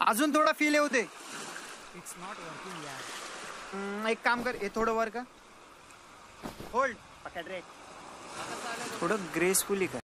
अजून थोडा फील येऊ दे. इट्स नॉट वर्किंग यार. एक काम कर, हे थोडं वर का. होल्ड. पकड रे. थोडं ग्रेसफुली कर.